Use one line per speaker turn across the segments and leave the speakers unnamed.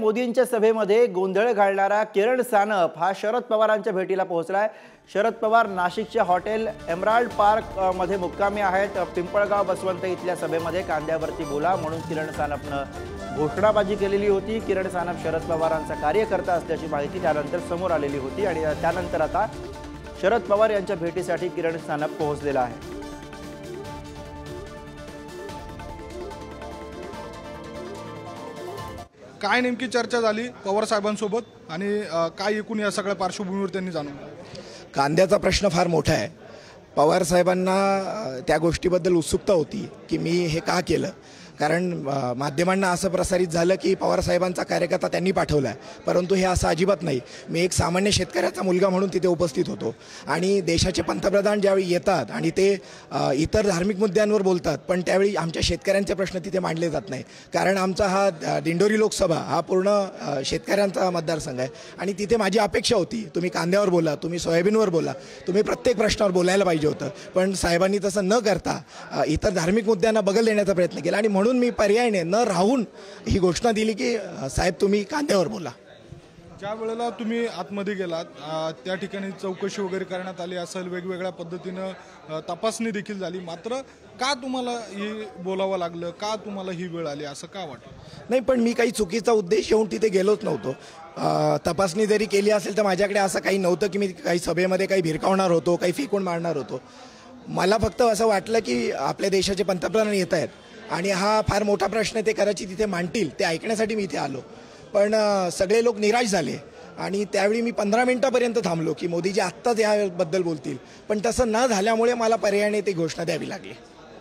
मोदींच्या सभेमध्ये गोंधळ घालणारा किरण सानप हा शरद पवारांच्या भेटीला पोहोचलाय। शरद पवार नाशिकच्या हॉटेल एमराल्ड पार्क मध्ये मुक्कामी आहेत। पिंपळगाव बसवंत इथल्या सभेमध्ये कांद्यावरती बोला म्हणून किरण सानपनं घोषणाबाजी केलेली होती। किरण सानप शरद पवारांचा कार्यकर्ता असल्याची माहिती त्यानंतर समोर आलेली होती आणि त्यानंतर आता शरद पवार यांच्या भेटीसाठी किरण सानप पोहोचलेला आहे।
काय नेमकी चर्चा झाली पवार साहेबांसोबत आणि काय एकूण या सगळ्या पार्श्वभूमीवर त्यांनी जाणून
कांद्याचा प्रश्न फार मोठा आहे। पवार साहेबांना त्या गोष्टीबद्दल उत्सुकता होती की मी हे का केलं, कारण माध्यमांना असं प्रसारित झालं की पवार साहेबांचा कार्यकर्ता त्यांनी पाठवला आहे, परंतु हे असं अजिबात नाही। मी एक सामान्य शेतकऱ्याचा मुलगा म्हणून तिथे उपस्थित होतो आणि देशाचे पंतप्रधान ज्यावेळी येतात आणि ते इतर धार्मिक मुद्द्यांवर बोलतात, पण त्यावेळी आमच्या शेतकऱ्यांचे प्रश्न तिथे मांडले जात नाही, कारण आमचा हा दिंडोरी लोकसभा हा पूर्ण शेतकऱ्यांचा मतदारसंघ आहे आणि तिथे माझी अपेक्षा होती तुम्ही कांद्यावर बोला, तुम्ही सोयाबीनवर बोला, तुम्ही प्रत्येक प्रश्नावर बोलायला पाहिजे होतं, पण साहेबांनी तसं न करता इतर धार्मिक मुद्द्यांना बगल देण्याचा प्रयत्न केला आणि म्हणून मी पर्यायाने न राहून ही घोषणा दिली की साहेब तुम्ही कांद्यावर बोला।
ज्या वेळेला तुम्ही आतमध्ये गेलात त्या ठिकाणी चौकशी वगैरे करण्यात आली असेल, वेगवेगळ्या पद्धतीनं तपासणी देखील झाली, मात्र का तुम्हाला ही बोलावं लागलं, का तुम्हाला ही वेळ आली असं का वाटलं?
नाही, पण मी काही चुकीचा उद्देश येऊन तिथे गेलोच नव्हतो। तपासणी जरी केली असेल तर माझ्याकडे असं काही नव्हतं की मी काही सभेमध्ये काही भिरकावणार होतो, काही फेकून मारणार होतो। मला फक्त असं वाटलं की आपल्या देशाचे पंतप्रधान येत आहेत आणि हा फार मोठा प्रश्न ते कदाचित तिथे मांडतील, ते ऐकण्यासाठी मी इथे आलो, पण सगळे लोक निराश झाले आणि त्यावेळी मी 15 मिनिटापर्यंत थांबलो की मोदीजी आत्ताच याबद्दल बोलतील, पण तसं न झाल्यामुळे मला पर्यायाने ती घोषणा द्यावी लागली।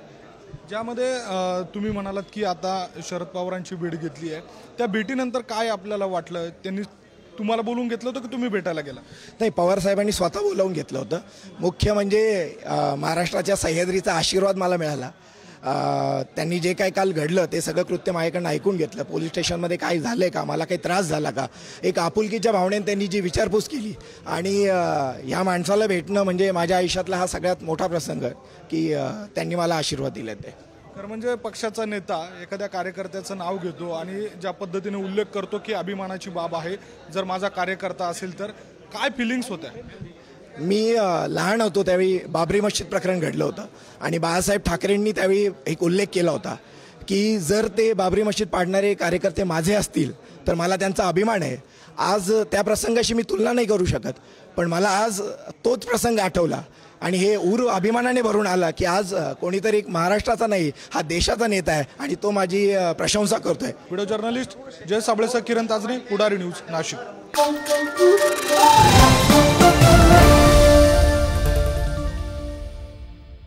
ज्यामध्ये तुम्ही म्हणालात की आता शरद पवारांची भेट घेतली आहे, त्या भेटीनंतर काय आपल्याला वाटलं? त्यांनी तुम्हाला बोलवून घेतलं होतं की तुम्ही भेटायला गेला?
नाही, पवार साहेबांनी स्वतः बोलावून घेतलं होतं। मुख्य म्हणजे महाराष्ट्राच्या सह्याद्रीचा आशीर्वाद मला मिळाला। त्यांनी जे काही काल घडलं ते सगळं कृत्य माझ्याकडनं ऐकून घेतलं। पोलीस स्टेशनमध्ये काय झालंय का, मला काही त्रास झाला का, एक आपुलकीच्या भावनेने त्यांनी जी विचारपूस केली आणि ह्या माणसाला भेटणं म्हणजे माझ्या आयुष्यातला हा सगळ्यात मोठा प्रसंग की त्यांनी मला आशीर्वाद दिले ते।
खरं म्हणजे पक्षाचा नेता एखाद्या कार्यकर्त्याचं नाव घेतो आणि ज्या पद्धतीने उल्लेख करतो की अभिमानाची बाब आहे जर माझा कार्यकर्ता असेल तर, काय फिलिंग्स होत्या?
मी लहान होतो त्यावेळी बाबरी मस्जिद प्रकरण घडलं होतं आणि बाळासाहेब ठाकरेंनी त्यावेळी एक उल्लेख केला होता की जर ते बाबरी मस्जिद पाडणारे कार्यकर्ते माझे असतील तर मला त्यांचा अभिमान आहे। आज त्या प्रसंगाशी मी तुलना नाही करू शकत, पण मला आज तोच प्रसंग आठवला आणि हे अभिमानाने भरून आला की आज कोणीतरी एक महाराष्ट्राचा नाही हा देशाचा नेता आहे आणि तो माझी प्रशंसा करतोय।
व्हिडिओ जर्नलिस्ट जय साबळेसह किरण ताजरे, पुढारी न्यूज, नाशिक।